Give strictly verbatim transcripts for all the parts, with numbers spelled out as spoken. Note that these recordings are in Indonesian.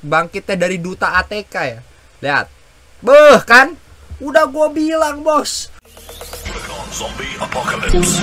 bangkitnya dari duta A T K ya. Lihat. Beuh kan? Udah gue bilang, bos. Zombie Apocalypse.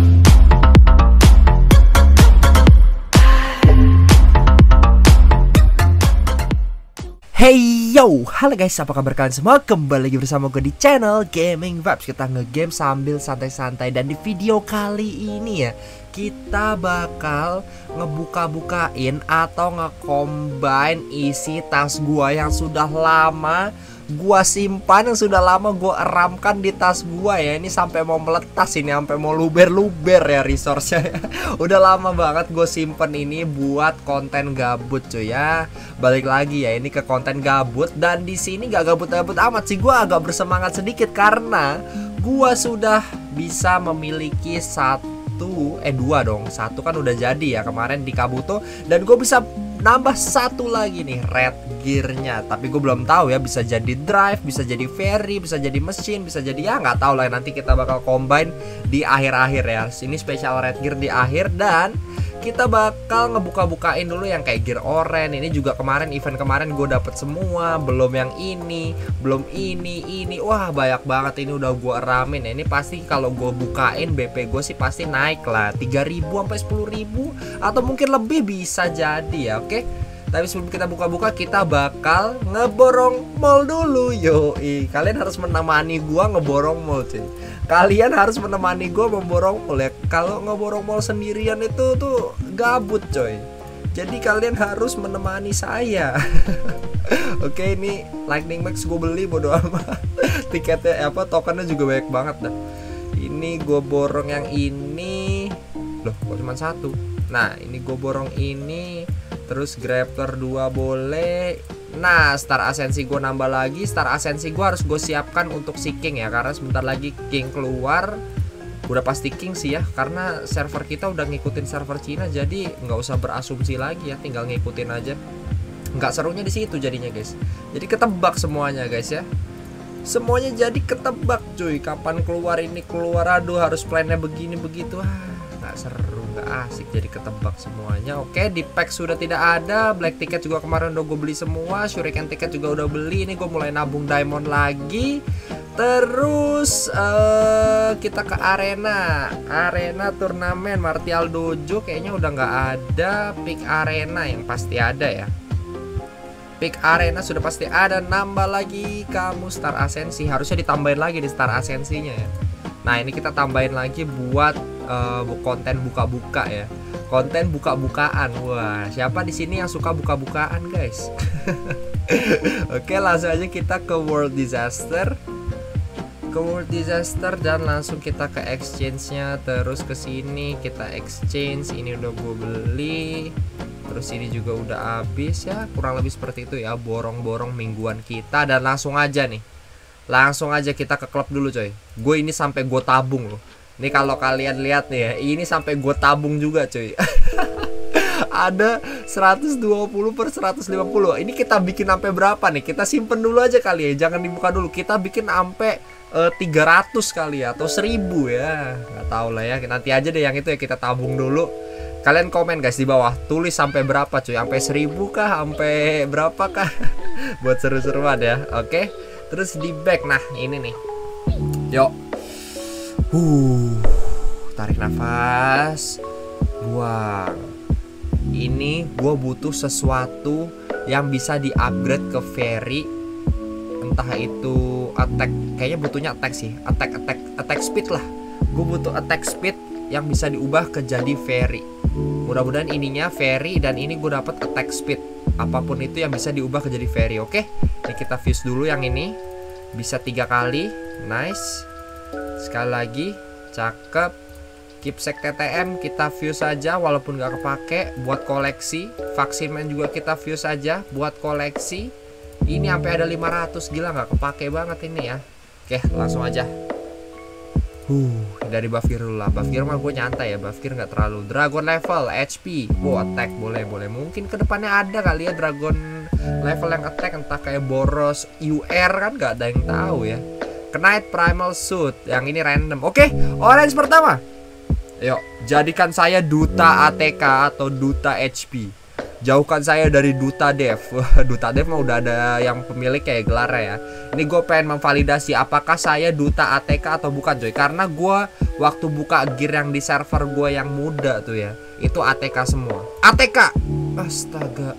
Hey yo, halo guys, apa kabar kalian semua? Kembali lagi bersama gue di channel Gaming Vibes. Kita ngegame sambil santai-santai. Dan di video kali ini ya, kita bakal ngebuka-bukain atau nge-combine isi tas gua yang sudah lama gua simpan, yang sudah lama gua eramkan di tas gua ya. Ini sampai mau meletas ini, sampai mau luber-luber ya resource-nya. Udah lama banget gue simpen ini buat konten gabut cuy ya. Balik lagi ya ini ke konten gabut, dan di sini gak gabut-gabut amat sih, gua agak bersemangat sedikit karena gua sudah bisa memiliki satu eh dua dong. Satu kan udah jadi ya kemarin di Kabuto, dan gue bisa nambah satu lagi nih red gear-nya. Tapi gue belum tahu ya, bisa jadi drive, bisa jadi ferry, bisa jadi mesin, bisa jadi ya nggak tahu lah. Nanti kita bakal combine di akhir-akhir ya. Ini special red gear di akhir, dan kita bakal ngebuka-bukain dulu yang kayak gear orange. Ini juga kemarin event kemarin gue dapet semua, belum yang ini, belum ini, ini. Wah banyak banget ini udah gue ramin ya. Ini pasti kalau gue bukain B P gue sih pasti naik lah tiga ribu sampai sepuluh ribu atau mungkin lebih bisa jadi ya. Oke. Tapi sebelum kita buka-buka, kita bakal ngeborong mall dulu. Yoi, kalian harus menemani gua ngeborong mall cuy. Kalian harus menemani gua memborong mall ya. Kalau ngeborong mall sendirian itu tuh gabut coy. Jadi kalian harus menemani saya. Oke, ini Lightning Max gue beli bodo amat. Tiketnya apa, tokennya juga banyak banget dah. Ini gue borong yang ini. Loh, kok cuma satu? Nah, ini gue borong ini. Terus grappler dua boleh. Nah, Star Ascensi gue nambah lagi. Star Ascensi gue harus gue siapkan untuk si King ya, karena sebentar lagi King keluar. Udah pasti King sih ya, karena server kita udah ngikutin server Cina. Jadi nggak usah berasumsi lagi ya, tinggal ngikutin aja. Nggak serunya di situ jadinya guys. Jadi ketebak semuanya guys ya. Semuanya jadi ketebak cuy. Kapan keluar ini keluar, aduh harus plannya begini begitu. Ah, nggak seru, nggak asik, jadi ketebak semuanya. Oke, di pack sudah tidak ada. Black ticket juga kemarin udah gue beli semua. Shuriken ticket juga udah beli. Ini gue mulai nabung diamond lagi. Terus uh, kita ke arena. Arena turnamen Martial Dojo kayaknya udah nggak ada. Pick arena yang pasti ada ya. Pick arena sudah pasti ada. Nambah lagi kamu Star Ascensi. Harusnya ditambahin lagi di Star Ascensinya ya. Nah ini kita tambahin lagi buat uh, konten buka-buka ya. Konten buka-bukaan. Wah, siapa di sini yang suka buka-bukaan guys? Oke, langsung aja kita ke World Disaster. Ke World Disaster dan langsung kita ke exchange-nya. Terus ke sini kita exchange. Ini udah gue beli. Terus ini juga udah habis ya. Kurang lebih seperti itu ya, borong-borong mingguan kita. Dan langsung aja nih, langsung aja kita ke klub dulu coy. Gue ini sampai gue tabung loh. Nih kalau kalian lihat nih ya, ini sampai gue tabung juga coy. Ada seratus dua puluh per seratus lima puluh. Ini kita bikin sampai berapa nih? Kita simpen dulu aja kali ya, jangan dibuka dulu. Kita bikin sampai uh, tiga ratus kali ya, atau seribu ya. Nggak tahu lah ya. Nanti aja deh yang itu ya, kita tabung dulu. Kalian komen guys di bawah, tulis sampai berapa cuy? Sampai seribu kah? Sampai berapa kah? Buat seru-seruan ya. Oke. Terus di back, nah ini nih. Yuk. Uh, tarik nafas. Buang. Ini gue butuh sesuatu yang bisa di-upgrade ke ferry. Entah itu attack, kayaknya butuhnya attack sih. Attack, attack, attack speed lah. Gue butuh attack speed yang bisa diubah ke jadi ferry. Mudah-mudahan ininya ferry dan ini gue dapat attack speed. Apapun itu yang bisa diubah ke jadi ferry. Oke, ini kita fuse dulu yang ini. Bisa tiga kali, nice. Sekali lagi, cakep. Keepsake T T M kita fuse aja walaupun gak kepake buat koleksi. Vaksin Man juga kita fuse aja buat koleksi. Ini sampai ada lima ratus, gila gak kepake banget ini ya. Oke, langsung aja. Huh, dari buff gear dulu lah. Buff gear mah gue nyantai ya, buff gear gak terlalu. Dragon level, H P, wow attack boleh boleh. Mungkin kedepannya ada kali ya dragon level yang attack, entah kayak Boros, U R kan gak ada yang tahu ya. Knight Primal Suit, yang ini random. Oke, orange pertama. Yuk, jadikan saya duta A T K atau duta H P. Jauhkan saya dari Duta Dev. Duta Dev mah udah ada yang pemilik kayak gelar ya. Ini gue pengen memvalidasi apakah saya Duta A T K atau bukan coy. Karena gue waktu buka gear yang di server gue yang muda tuh ya, itu A T K semua. A T K. Astaga.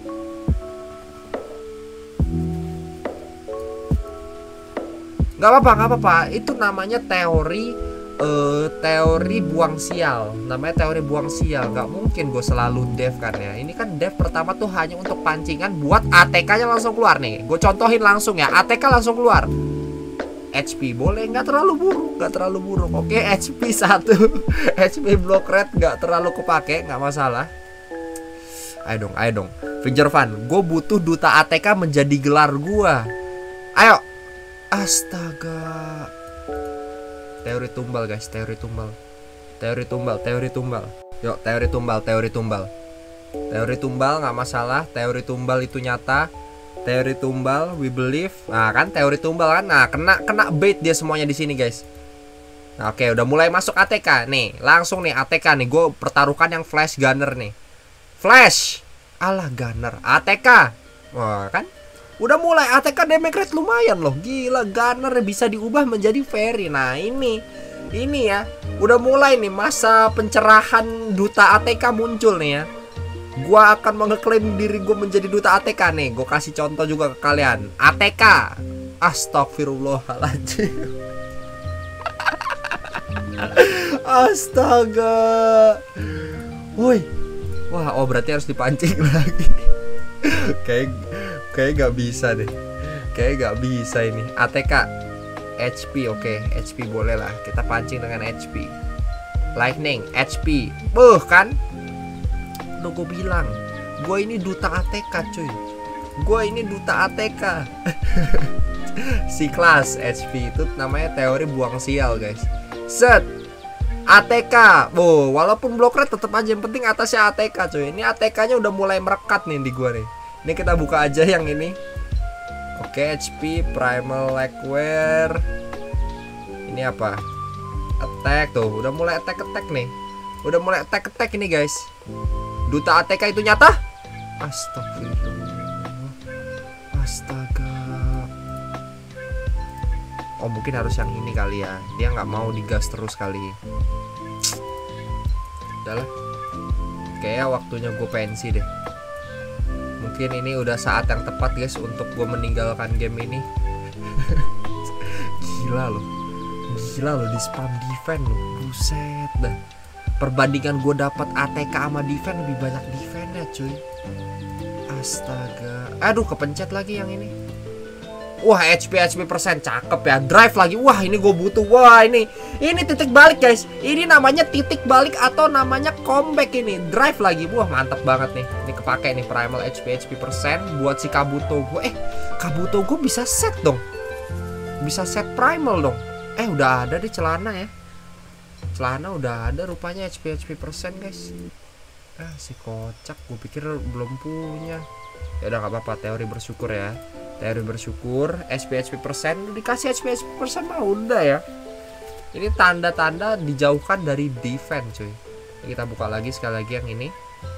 Gak apa-apa, gak apa-apa. Itu namanya teori Uh, teori buang sial. Namanya teori buang sial. Gak mungkin gue selalu dev kan ya. Ini kan dev pertama tuh hanya untuk pancingan, buat A T K nya langsung keluar nih. Gue contohin langsung ya, A T K langsung keluar. H P boleh, gak terlalu buruk, gak terlalu buruk. Oke, H P satu. H P block rate gak terlalu kepake, gak masalah. Ayo dong, ayo dong Fingervan, gue butuh Duta A T K menjadi gelar gue. Ayo. Astaga. Teori tumbal guys, teori tumbal. Teori tumbal, teori tumbal. Yuk, teori tumbal, teori tumbal. Teori tumbal nggak masalah, teori tumbal itu nyata. Teori tumbal, we believe. Nah, kan teori tumbal kan. Nah, kena kena bait dia semuanya di sini, guys. Nah, oke, udah mulai masuk A T K. Nih, langsung nih A T K nih. Gue pertaruhkan yang flash gunner nih. Flash. Alah, gunner. A T K. Wah, kan? Udah mulai A T K damage rate lumayan loh. Gila, gunner bisa diubah menjadi fairy. Nah ini Ini ya, udah mulai nih masa pencerahan Duta A T K muncul nih ya. Gua akan mengeklaim diri gue menjadi Duta A T K nih. Gue kasih contoh juga ke kalian. A T K. Astagfirullahaladzim. Astaga. Woi. Wah, oh berarti harus dipancing lagi. Kayak Kayak gak bisa deh. Kayak gak bisa ini. A T K H P, oke okay. H P boleh lah. Kita pancing dengan H P. Lightning, H P. Buh kan. Udah gue bilang, gue ini Duta A T K cuy. Gue ini Duta A T K. Si kelas H P itu namanya teori buang sial guys. Set A T K. Boh, walaupun block rate tetap aja, yang penting atasnya A T K cuy. Ini A T K nya udah mulai merekat nih di gue nih. Ini kita buka aja yang ini. Oke, H P Primal Legwear. Ini apa? Attack tuh, udah mulai attack-attack nih. Udah mulai attack-attack ini, guys. Duta A T K itu nyata? Astagfirullah. Astaga. Oh, mungkin harus yang ini kali ya. Dia nggak mau digas terus kali. Udahlah. Kayaknya waktunya gue pensi deh. Mungkin ini udah saat yang tepat guys untuk gue meninggalkan game ini. Gila loh. Gila loh, di spam defense loh. Buset dah. Perbandingan gue dapat A T K sama defense lebih banyak defense-nya cuy. Astaga. Aduh, kepencet lagi yang ini. Wah, H P H P persen cakep ya. Drive lagi. Wah, ini gue butuh. Wah, ini ini titik balik guys. Ini namanya titik balik atau namanya comeback ini. Drive lagi. Wah, mantap banget nih. Ini kepake nih primal H P H P persen buat si Kabuto gue. Eh, Kabuto gue bisa set dong. Bisa set primal dong. Eh, udah ada di celana ya. Celana udah ada rupanya H P H P persen guys. Ah, si kocak. Gue pikir belum punya. Ya udah, nggak apa-apa. Teori bersyukur ya. Teori bersyukur. H P H P persen dikasih H P H P persen mah udah ya. Ini tanda-tanda dijauhkan dari defense cuy. Kita buka lagi sekali lagi yang ini.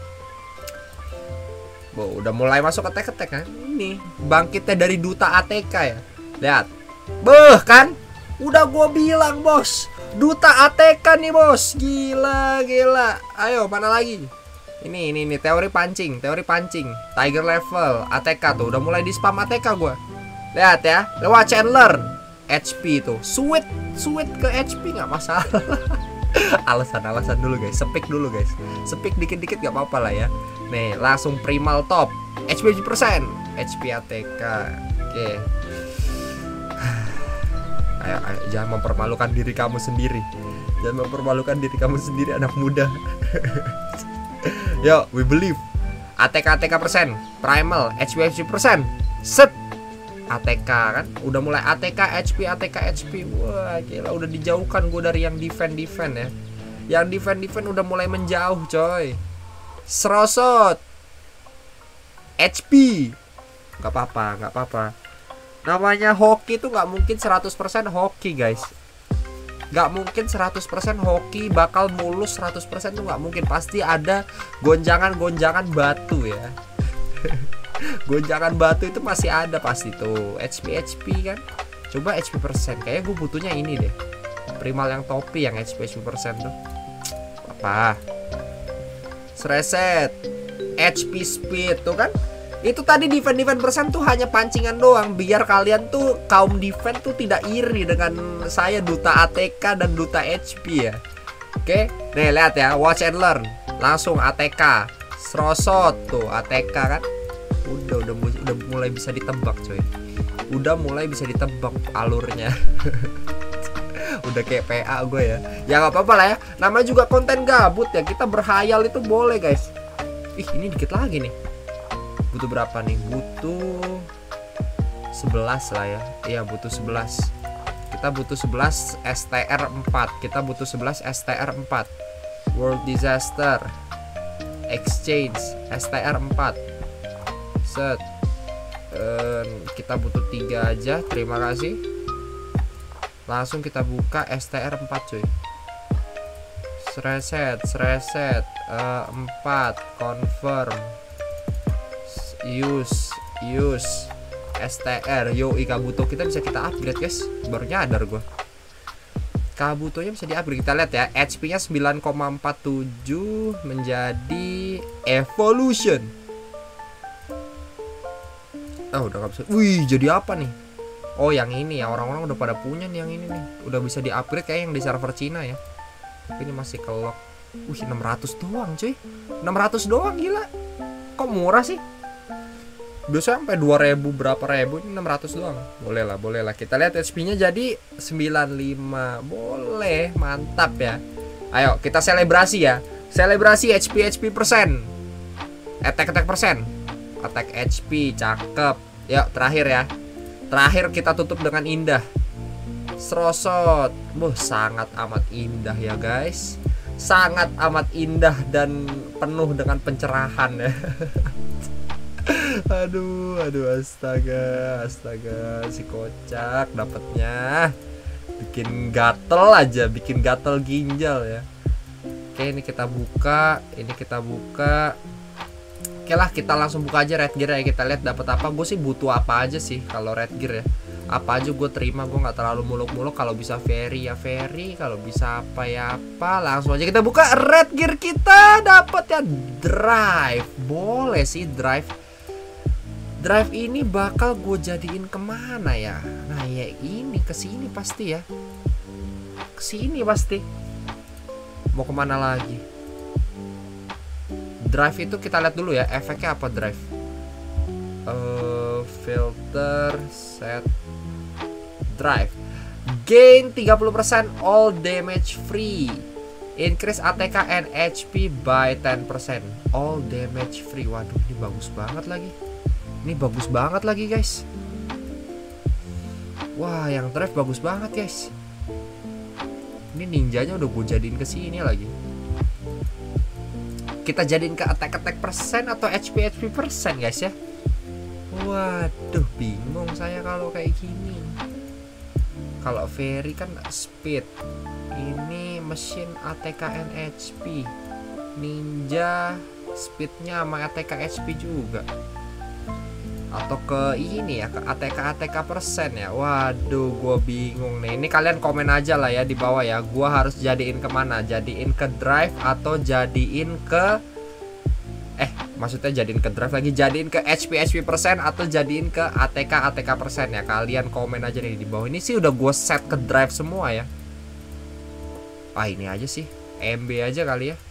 Bo, udah mulai masuk attack-attack kan. Ini bangkitnya dari Duta A T K ya. Lihat. Beuh kan. Udah gue bilang bos, Duta A T K nih bos. Gila gila. Ayo mana lagi? Ini ini ini teori pancing, teori pancing. Tiger level A T K tuh udah mulai di spam A T K gue. Lihat ya, lewat and learn. H P tuh, sweet sweet ke H P nggak masalah. Alasan-alasan dulu guys, speak dulu guys. Speak dikit-dikit gak apa-apa lah ya. Nih, langsung primal top. H P persen, H P A T K. Oke. Ayo, ayo, jangan mempermalukan diri kamu sendiri. Jangan mempermalukan diri kamu sendiri, anak muda. Yo, we believe. A T K A T K persen, primal H P H P persen. Set. A T K kan, udah mulai A T K H P A T K H P. Wah, gila, udah dijauhkan gue dari yang defend defend ya. Yang defend defend udah mulai menjauh, coy. Serosot. H P. Gak apa-apa, gak apa-apa. Namanya hoki tuh gak mungkin seratus persen hoki, guys. Gak mungkin seratus persen hoki bakal mulus seratus persen tuh gak mungkin. Pasti ada gonjangan-gonjangan batu ya. Gonjangan batu itu masih ada pasti tuh. H P H P kan. Coba H P persen. Kayaknya gue butuhnya ini deh. Primal yang topi yang H P H P persen tuh. Apa? Reset. H P speed tuh kan. Itu tadi defense-defense persen tuh hanya pancingan doang, biar kalian tuh kaum defense tuh tidak iri dengan saya duta A T K dan duta H P ya. Oke, nih lihat ya, watch and learn. Langsung A T K, serosot tuh A T K kan. Udah udah udah mulai bisa ditebak coy. Udah mulai bisa ditebak alurnya. Udah kayak P A gue ya. Ya nggak apa-apa lah ya. Namanya juga konten gabut ya. Kita berhayal itu boleh guys. Ih ini dikit lagi nih. Butuh berapa nih? Butuh sebelas lah ya. Iya butuh sebelas. Kita butuh sebelas S T R empat. Kita butuh sebelas S T R empat. World Disaster Exchange S T R empat. Set. Ehm, kita butuh tiga aja. Terima kasih. Langsung kita buka S T R empat cuy. Reset, reset uh, empat, confirm. Use, use S T R. Yo, Kabuto kita bisa kita upgrade guys. Baru nyadar gue. Kabutonya bisa di-upgrade. Kita lihat ya, H P-nya sembilan koma empat tujuh menjadi Evolution. Oh, udah gak bisa. Wih, jadi apa nih? Oh, yang ini ya, orang-orang udah pada punya nih yang ini nih. Udah bisa di-upgrade kayak yang di server Cina ya. Tapi ini masih kelok. Wih, enam ratus doang cuy. enam ratus doang, gila. Kok murah sih? Biasanya sampai dua ribu berapa ribu, ini enam ratus doang. Boleh lah, boleh lah. Kita lihat H P-nya jadi sembilan puluh lima. Boleh, mantap ya. Ayo, kita selebrasi ya. Selebrasi H P H P persen. Attack attack persen. Attack H P, cakep. Yuk, terakhir ya. Terakhir kita tutup dengan indah. Serosot. Buh, sangat amat indah ya guys. Sangat amat indah dan penuh dengan pencerahan ya. Aduh, aduh, astaga, astaga, si kocak dapatnya bikin gatel aja, bikin gatel ginjal ya. Oke, ini kita buka, ini kita buka. Oke lah, kita langsung buka aja red gear ya. Kita lihat dapat apa. Gue sih butuh apa aja sih kalau red gear ya. Apa aja gue terima, gue nggak terlalu muluk-muluk. Kalau bisa ferry ya ferry, kalau bisa apa ya apa. Langsung aja kita buka red gear kita. Dapat ya drive, boleh sih drive. Drive ini bakal gue jadiin kemana ya? Nah ya ini kesini pasti ya. Kesini pasti. Mau kemana lagi? Drive itu kita lihat dulu ya. Efeknya apa drive? Uh, filter set drive. Gain tiga puluh persen all damage free. Increase A T K and H P by ten percent. All damage free. Waduh, ini bagus banget lagi. Ini bagus banget lagi guys. Wah, yang drive bagus banget guys. Ini ninjanya udah gue jadiin ke sini lagi. Kita jadiin ke attack attack persen atau H P H P persen guys ya. Waduh, bingung saya kalau kayak gini. Kalau ferry kan speed. Ini mesin A T K and H P. Ninja speednya sama A T K H P juga. Atau ke ini ya, ke A T K A T K persen ya. Waduh, gue bingung nih. Ini kalian komen aja lah ya di bawah ya. Gue harus jadiin kemana? Jadiin ke drive atau jadiin ke Eh maksudnya jadiin ke drive lagi, jadiin ke H P H P persen atau jadiin ke A T K A T K persen ya. Kalian komen aja nih di bawah. Ini sih udah gue set ke drive semua ya. Ah ini aja sih, M B aja kali ya.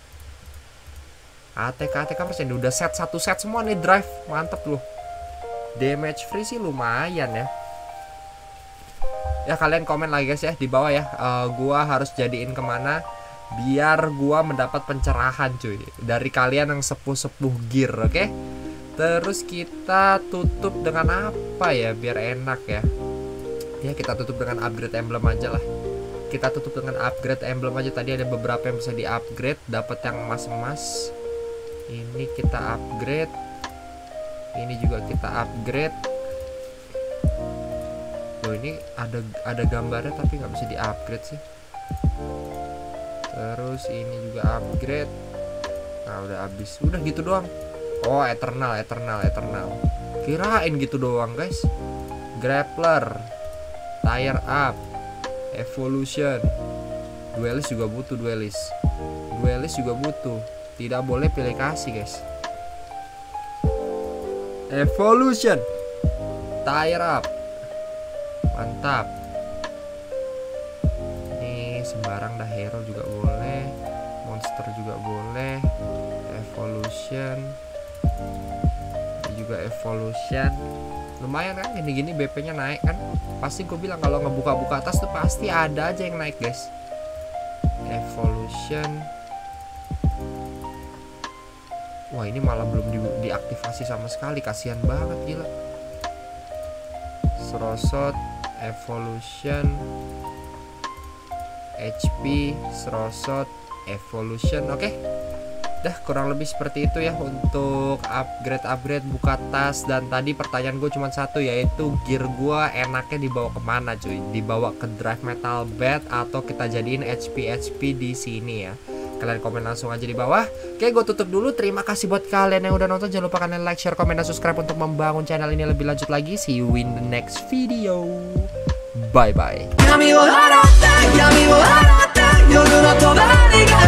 A T K A T K persen udah set satu set semua nih drive. Mantep loh. Damage free sih lumayan ya. Ya kalian komen lagi guys ya di bawah ya. uh, Gua harus jadiin kemana biar gua mendapat pencerahan cuy dari kalian yang sepuh-sepuh gear, oke? Okay? Terus kita tutup dengan apa ya biar enak ya. Ya kita tutup dengan upgrade emblem aja lah. Kita tutup dengan upgrade emblem aja. Tadi ada beberapa yang bisa di upgrade, dapat yang emas-emas. Ini kita upgrade. Ini juga kita upgrade. Oh ini ada ada gambarnya tapi nggak bisa di upgrade sih. Terus ini juga upgrade. Nah udah habis. Udah gitu doang. Oh, Eternal, Eternal, Eternal. Kirain gitu doang, guys. Grappler, Tire Up, Evolution. Duelist juga butuh, duelist. Duelist juga butuh. Tidak boleh pilih kasih, guys. Evolution, Tire Up. Mantap. Ini sembarang dah, hero juga boleh, monster juga boleh. Evolution. Ini juga evolution. Lumayan kan, gini-gini B P-nya naik kan. Pasti gue bilang kalau ngebuka-buka atas tuh pasti ada aja yang naik, guys. Evolution. Wah, ini malah belum di diaktifasi sama sekali, kasihan banget, gila. Srosot, Evolution, H P, Srosot, Evolution. Oke, okay. Dah kurang lebih seperti itu ya untuk upgrade-upgrade buka tas. Dan tadi pertanyaan gue cuma satu, yaitu gear gue enaknya dibawa kemana cuy? Dibawa ke Drive Metal Bed atau kita jadiin H P H P di sini ya? Kalian komen langsung aja di bawah. Oke, gue tutup dulu. Terima kasih buat kalian yang udah nonton. Jangan lupa kalian like, share, komen, dan subscribe untuk membangun channel ini lebih lanjut lagi. See you in the next video. Bye bye.